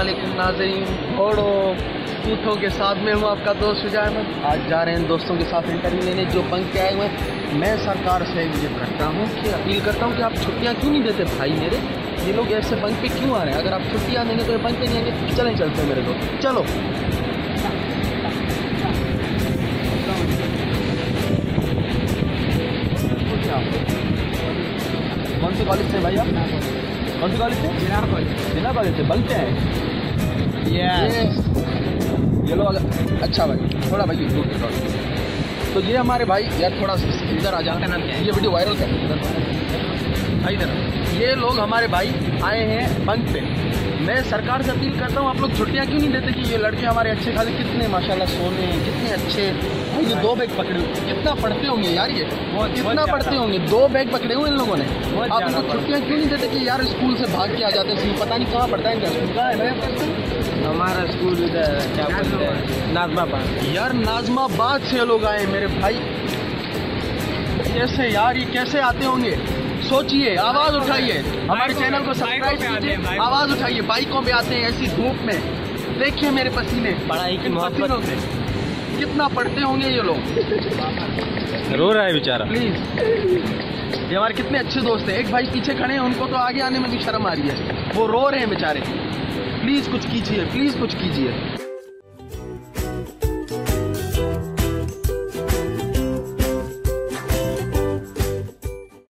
वालेकुम नाज़रीन और ऊँटों के साथ में हूँ आपका दोस्त शुजा अहमद। आज जा रहे हैं दोस्तों के साथ इंटरव्यू लेने जो बंक के आए हुए हैं। मैं सरकार से ये करता हूँ कि अपील करता हूँ कि आप छुट्टियाँ क्यों नहीं देते भाई मेरे, ये लोग ऐसे बंक पे क्यों आ रहे हैं। अगर आप छुट्टियाँ देंगे तो ये बंक पे नहीं आएंगे। चलें चलते हैं मेरे दोस्त, चलो। कौन से कॉलेज से भाई आप? कौन से कॉलेज से? बिना कॉलेज से बंक पे आए ये लोग। अच्छा भाई थोड़ा भाई दूर के तौर। तो ये हमारे भाई यार थोड़ा इधर आ जाते हैं, ये वीडियो वायरल कर भाई इधर। ये लोग हमारे भाई आए हैं बंक पे। मैं सरकार से अपील करता हूँ आप लोग छुट्टियाँ क्यों नहीं देते कि ये लड़के हमारे अच्छे खासे कितने माशाल्लाह सोने कितने अच्छे। भाई ये 2 बैग पकड़े हुए, कितना पढ़ते होंगे यार, ये कितना पढ़ते होंगे। 2 बैग पकड़े हुए इन लोगों ने। आप इनको छुट्टियाँ क्यों नहीं देते कि यार स्कूल से भाग के आ जाते हैं। पता नहीं कहाँ पढ़ता है इनका स्कूल, कहाँ है हमारा स्कूल इधर क्या बोलते हैं नाजमाबाद। यार नाजमाबाद से लोग आए मेरे भाई। कैसे यार ये कैसे आते होंगे, सोचिए। आवाज उठाइए, हमारे चैनल को सब्सक्राइब कीजिए, आवाज उठाइए। बाइकों पे आते हैं ऐसी धूप में, देखिए मेरे पसीने, पढ़ाई की मोहब्बत से कितना पढ़ते होंगे ये लोग। रो रहा है बेचारा। प्लीज, ये हमारे कितने अच्छे दोस्त हैं। एक भाई पीछे खड़े हैं, उनको तो आगे आने में भी शर्म आ रही है, वो रो रहे हैं बेचारे। प्लीज कुछ कीजिए, प्लीज कुछ कीजिए।